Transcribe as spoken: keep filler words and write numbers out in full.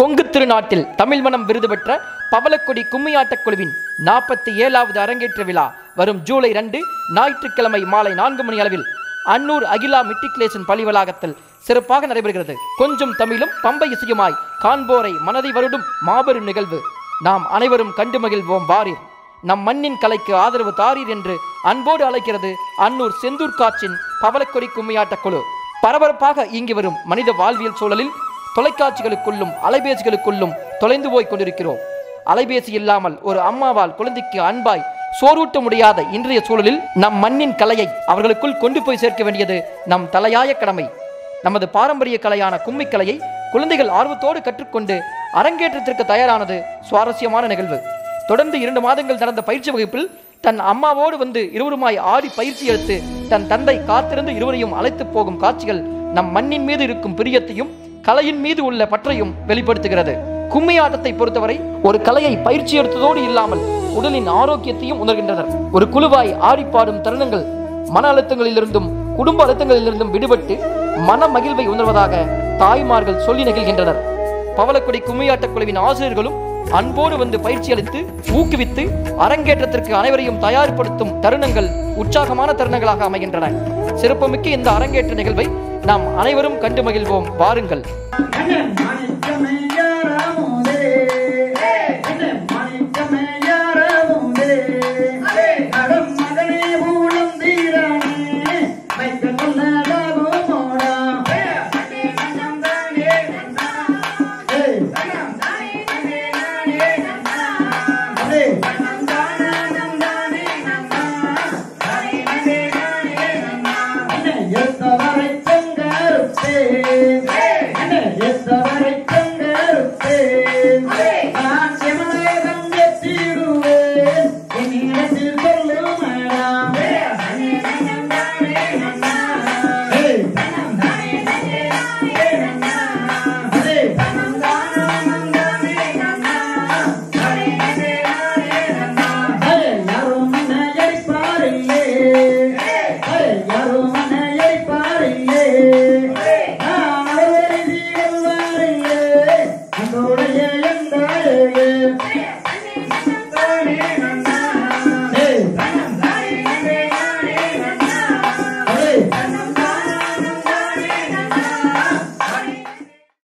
கொங்கு திருநாட்டில் தமிழ் மனம் விருது பெற்ற பவளக்கொடி கும்மியாட்டக் குழுவின் நாற்பத்தி ஏழாவது அரங்கேற்ற விழா வரும் ஜூலை இரண்டு ஞாயிற்றுக்கிழமை மாலை நான்கு மணி அளவில் அன்னூர் அகிலா மெட்ரிகுலேஷன் பள்ளி வளாகத்தில் சிறப்பாக நடைபெறுகிறது. கொஞ்சம் தமிழும் பம்பை இசையுமாய் காண்போரை மனதை வருடும் மாபெரும் நிகழ்வு. நாம் அனைவரும் கண்டு மகிழ்வோம் வாரீர். நம் மண்ணின் கலைக்கு ஆதரவு தாரீர் என்று அன்போடு அழைக்கிறது அன்னூர் செந்தூர் காட்சியின் பவளக்கொடி கும்மியாட்டக் குழு. பரபரப்பாக இயங்கி வரும் மனித வாழ்வியல் சூழலில் தொலைக்காட்சிகளுக்குள்ளும் அலைபேசிகளுக்குள்ளும் தொலைந்து போய் கொண்டிருக்கிறோம். அலைபேசி இல்லாமல் ஒரு அம்மாவால் குழந்தைக்கு அன்பாய் சோறூட்ட முடியாத இன்றைய சூழலில் நம் மண்ணின் கலையை அவர்களுக்குள் கொண்டு போய் சேர்க்க வேண்டியது நம் தலையாய கடமை. நமது பாரம்பரிய கலையான கும்மி கலையை குழந்தைகள் ஆர்வத்தோடு கற்றுக்கொண்டு அரங்கேற்றத்திற்கு தயாரானது சுவாரஸ்யமான நிகழ்வு. தொடர்ந்து இரண்டு மாதங்கள் நடந்த பயிற்சி வகுப்பில் தன் அம்மாவோடு வந்து இருவருமாய் ஆடி பயிற்சி எடுத்து தன் தந்தை காத்திருந்து இருவரையும் அழைத்து போகும் காட்சிகள் நம் மண்ணின் மீது இருக்கும் பிரியத்தையும் கலையின் மீது உள்ள பற்றையும் வெளிப்படுத்துகிறது. கும்மி ஆட்டத்தை பொறுத்தவரை ஒரு கலையை பயிற்சி எடுத்ததோடு இல்லாமல் உடலின் ஆரோக்கியத்தையும் உணர்கின்றனர். ஒரு குழுவாய் ஆடிப்பாடும் தருணங்கள் மன அழுத்தங்களிலிருந்தும் குடும்ப அழுத்தங்களிலிருந்தும் விடுபட்டு மன மகிழ்வை உணர்வதாக தாய்மார்கள் சொல்லி நெகிழ்கின்றனர். பவளக்கொடி கும்மியாட்டக் குழுவின் ஆசிரியர்களும் அன்போடு வந்து பயிற்சி அளித்து ஊக்குவித்து அரங்கேற்றத்திற்கு அனைவரையும் தயார்படுத்தும் தருணங்கள் உற்சாகமான தருணங்களாக அமைகின்றன. சிறப்புமிக்க இந்த அரங்கேற்ற நிகழ்வை நாம் அனைவரும் கண்டு மகிழ்வோம் வாருங்கள்.